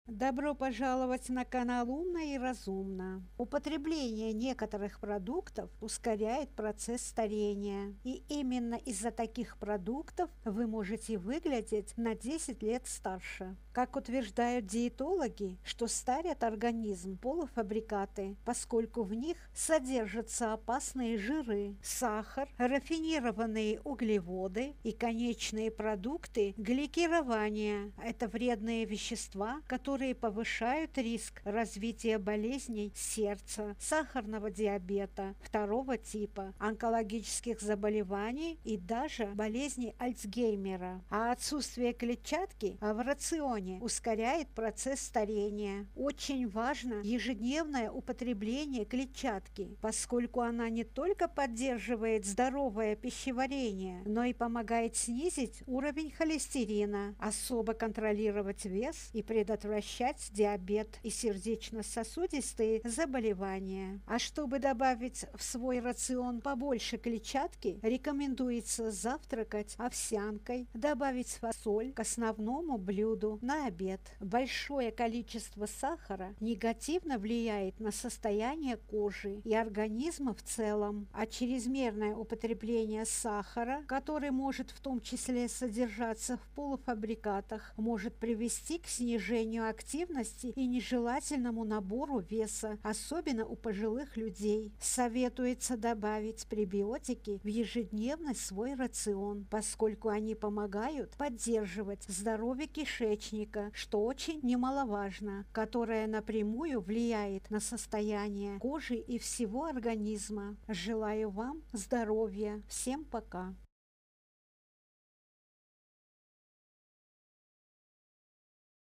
Добро пожаловать на канал «Умно и разумно». Употребление некоторых продуктов ускоряет процесс старения. И именно из-за таких продуктов вы можете выглядеть на 10 лет старше. Как утверждают диетологи, что старят организм полуфабрикаты, поскольку в них содержатся опасные жиры, сахар, рафинированные углеводы и конечные продукты гликирования. Это вредные вещества, которые повышают риск развития болезней сердца, сахарного диабета второго типа, онкологических заболеваний и даже болезни Альцгеймера. А отсутствие клетчатки в рационе ускоряет процесс старения. Очень важно ежедневное употребление клетчатки, поскольку она не только поддерживает здоровое пищеварение, но и помогает снизить уровень холестерина, особо контролировать вес и предотвращать диабет и сердечно-сосудистые заболевания. А чтобы добавить в свой рацион побольше клетчатки, рекомендуется завтракать овсянкой, добавить фасоль к основному блюду на обед. Большое количество сахара негативно влияет на состояние кожи и организма в целом, а чрезмерное употребление сахара, который может в том числе содержаться в полуфабрикатах, может привести к снижению активности и нежелательному набору веса, особенно у пожилых людей. Советуется добавить пребиотики в ежедневный свой рацион, поскольку они помогают поддерживать здоровье кишечника, что очень немаловажно, которое напрямую влияет на состояние кожи и всего организма. Желаю вам здоровья. Всем пока!